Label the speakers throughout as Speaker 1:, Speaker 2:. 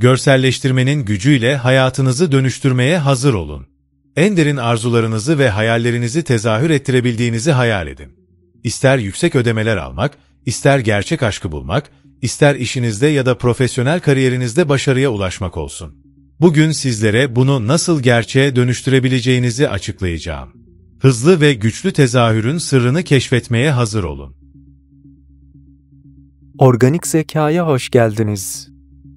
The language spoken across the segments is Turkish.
Speaker 1: Görselleştirmenin gücüyle hayatınızı dönüştürmeye hazır olun. En derin arzularınızı ve hayallerinizi tezahür ettirebildiğinizi hayal edin. İster yüksek ödemeler almak, ister gerçek aşkı bulmak, ister işinizde ya da profesyonel kariyerinizde başarıya ulaşmak olsun. Bugün sizlere bunu nasıl gerçeğe dönüştürebileceğinizi açıklayacağım. Hızlı ve güçlü tezahürün sırrını keşfetmeye hazır olun.
Speaker 2: Organik zekaya hoş geldiniz.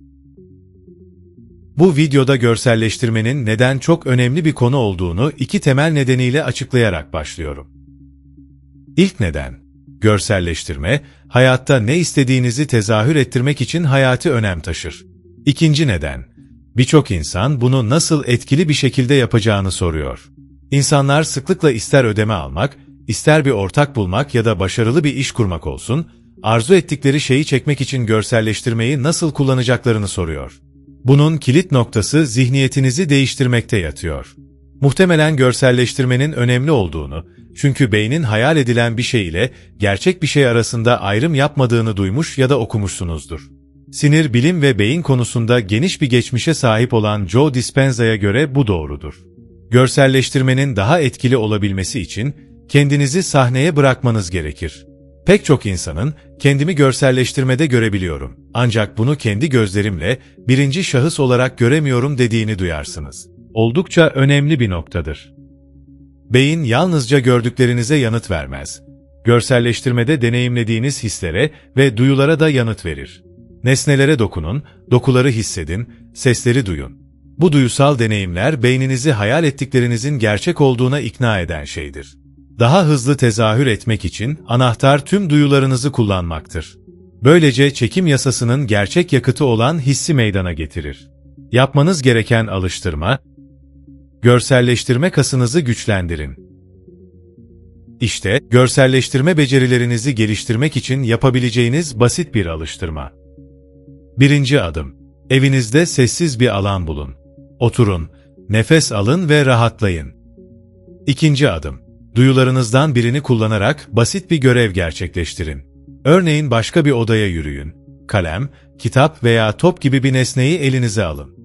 Speaker 1: Bu videoda görselleştirmenin neden çok önemli bir konu olduğunu iki temel nedeniyle açıklayarak başlıyorum. İlk neden, görselleştirme, hayatta ne istediğinizi tezahür ettirmek için hayati önem taşır. İkinci neden, birçok insan bunu nasıl etkili bir şekilde yapacağını soruyor. İnsanlar sıklıkla ister ödeme almak, ister bir ortak bulmak ya da başarılı bir iş kurmak olsun, arzu ettikleri şeyi çekmek için görselleştirmeyi nasıl kullanacaklarını soruyor. Bunun kilit noktası zihniyetinizi değiştirmekte yatıyor. Muhtemelen görselleştirmenin önemli olduğunu, çünkü beynin hayal edilen bir şey ile gerçek bir şey arasında ayrım yapmadığını duymuş ya da okumuşsunuzdur. Sinir bilim ve beyin konusunda geniş bir geçmişe sahip olan Joe Dispenza'ya göre bu doğrudur. Görselleştirmenin daha etkili olabilmesi için kendinizi sahneye bırakmanız gerekir. Pek çok insanın kendimi görselleştirmede görebiliyorum, ancak bunu kendi gözlerimle birinci şahıs olarak göremiyorum dediğini duyarsınız. Oldukça önemli bir noktadır. Beyin yalnızca gördüklerinize yanıt vermez. Görselleştirmede deneyimlediğiniz hislere ve duyulara da yanıt verir. Nesnelere dokunun, dokuları hissedin, sesleri duyun. Bu duyusal deneyimler beyninizi hayal ettiklerinizin gerçek olduğuna ikna eden şeydir. Daha hızlı tezahür etmek için anahtar tüm duyularınızı kullanmaktır. Böylece çekim yasasının gerçek yakıtı olan hissi meydana getirir. Yapmanız gereken alıştırma, görselleştirme kasınızı güçlendirin. İşte, görselleştirme becerilerinizi geliştirmek için yapabileceğiniz basit bir alıştırma. Birinci adım, evinizde sessiz bir alan bulun. Oturun, nefes alın ve rahatlayın. İkinci adım, duyularınızdan birini kullanarak basit bir görev gerçekleştirin. Örneğin başka bir odaya yürüyün. Kalem, kitap veya top gibi bir nesneyi elinize alın.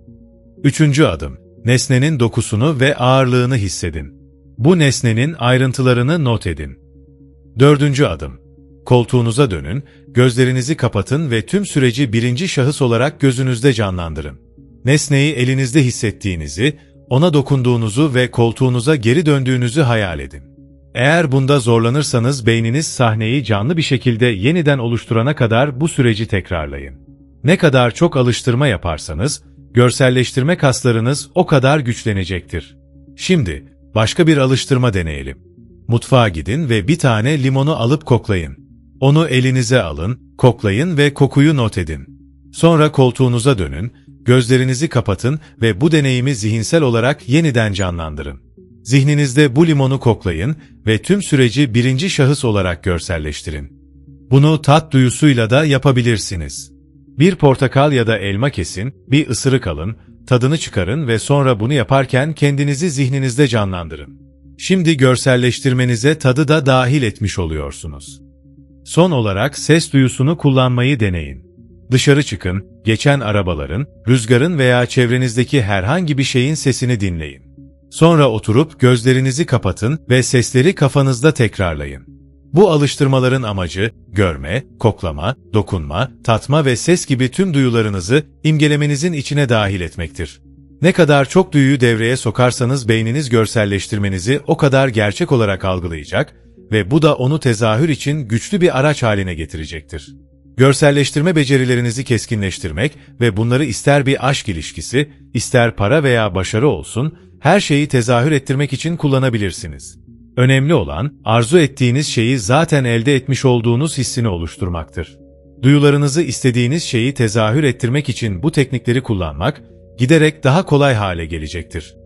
Speaker 1: Üçüncü adım, nesnenin dokusunu ve ağırlığını hissedin. Bu nesnenin ayrıntılarını not edin. Dördüncü adım, koltuğunuza dönün, gözlerinizi kapatın ve tüm süreci birinci şahıs olarak gözünüzde canlandırın. Nesneyi elinizde hissettiğinizi, ona dokunduğunuzu ve koltuğunuza geri döndüğünüzü hayal edin. Eğer bunda zorlanırsanız beyniniz sahneyi canlı bir şekilde yeniden oluşturana kadar bu süreci tekrarlayın. Ne kadar çok alıştırma yaparsanız, görselleştirme kaslarınız o kadar güçlenecektir. Şimdi, başka bir alıştırma deneyelim. Mutfağa gidin ve bir tane limonu alıp koklayın. Onu elinize alın, koklayın ve kokuyu not edin. Sonra koltuğunuza dönün, gözlerinizi kapatın ve bu deneyimi zihinsel olarak yeniden canlandırın. Zihninizde bu limonu koklayın ve tüm süreci birinci şahıs olarak görselleştirin. Bunu tat duyusuyla da yapabilirsiniz. Bir portakal ya da elma kesin, bir ısırık alın, tadını çıkarın ve sonra bunu yaparken kendinizi zihninizde canlandırın. Şimdi görselleştirmenize tadı da dahil etmiş oluyorsunuz. Son olarak ses duyusunu kullanmayı deneyin. Dışarı çıkın, geçen arabaların, rüzgarın veya çevrenizdeki herhangi bir şeyin sesini dinleyin. Sonra oturup gözlerinizi kapatın ve sesleri kafanızda tekrarlayın. Bu alıştırmaların amacı, görme, koklama, dokunma, tatma ve ses gibi tüm duyularınızı imgelemenizin içine dahil etmektir. Ne kadar çok duyuyu devreye sokarsanız beyniniz görselleştirmenizi o kadar gerçek olarak algılayacak ve bu da onu tezahür için güçlü bir araç haline getirecektir. Görselleştirme becerilerinizi keskinleştirmek ve bunları ister bir aşk ilişkisi, ister para veya başarı olsun, her şeyi tezahür ettirmek için kullanabilirsiniz. Önemli olan, arzu ettiğiniz şeyi zaten elde etmiş olduğunuz hissini oluşturmaktır. Duyularınızı istediğiniz şeyi tezahür ettirmek için bu teknikleri kullanmak, giderek daha kolay hale gelecektir.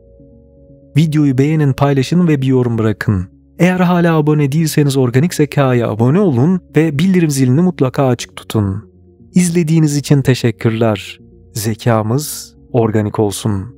Speaker 2: Videoyu beğenin, paylaşın ve bir yorum bırakın. Eğer hala abone değilseniz Organik Zeka'ya abone olun ve bildirim zilini mutlaka açık tutun. İzlediğiniz için teşekkürler. Zekamız organik olsun.